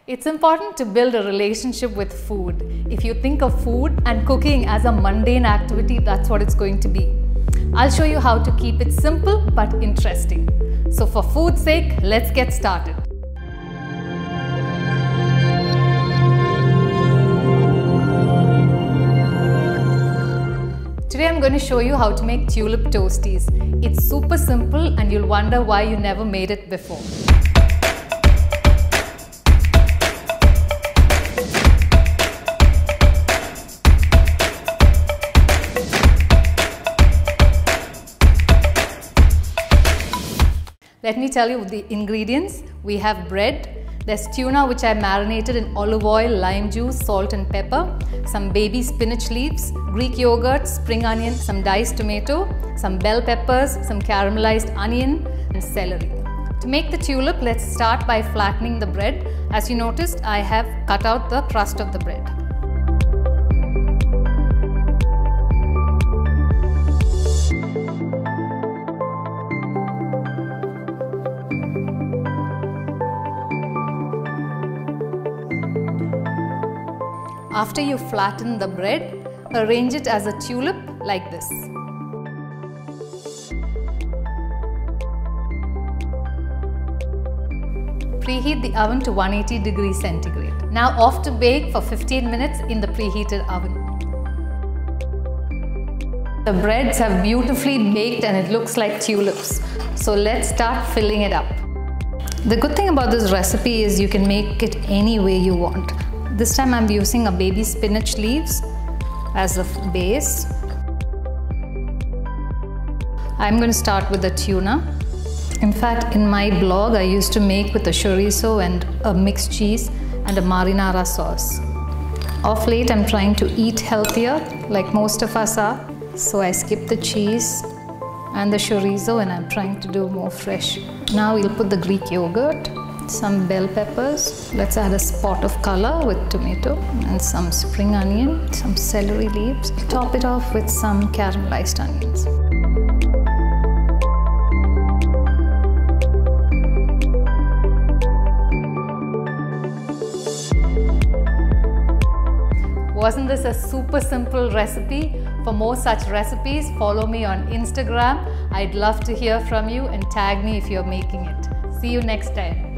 It's important to build a relationship with food. If you think of food and cooking as a mundane activity, that's what it's going to be. I'll show you how to keep it simple but interesting. So for food's sake, let's get started. Today I'm going to show you how to make Tulip Toasties. It's super simple and you'll wonder why you never made it before. Let me tell you the ingredients. We have bread, there's tuna which I marinated in olive oil, lime juice, salt and pepper, some baby spinach leaves, Greek yogurt, spring onion, some diced tomato, some bell peppers, some caramelized onion and celery. To make the tulip, let's start by flattening the bread. As you noticed, I have cut out the crust of the bread. After you flatten the bread, arrange it as a tulip like this. Preheat the oven to 180 degrees centigrade. Now off to bake for 15 minutes in the preheated oven. The breads have beautifully baked and it looks like tulips. So let's start filling it up. The good thing about this recipe is you can make it any way you want. This time I'm using a baby spinach leaves as a base. I'm going to start with the tuna. In fact, in my blog I used to make with a chorizo and a mixed cheese and a marinara sauce. Of late I'm trying to eat healthier like most of us are. So I skip the cheese and the chorizo and I'm trying to do more fresh. Now we'll put the Greek yogurt, some bell peppers, let's add a spot of color with tomato and some spring onion, some celery leaves. Top it off with some caramelized onions. Wasn't this a super simple recipe? For more such recipes, follow me on Instagram. I'd love to hear from you and tag me if you're making it. See you next time.